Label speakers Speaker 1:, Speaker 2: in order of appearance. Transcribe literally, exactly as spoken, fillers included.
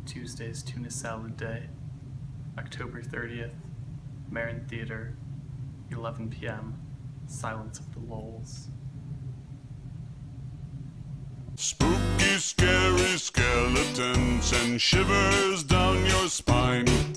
Speaker 1: Tuesday's Tuna Salad Day, October thirtieth, Marin Theater, eleven p m, Silence of the Lulls.
Speaker 2: Spooky, scary skeletons and shivers down your spine.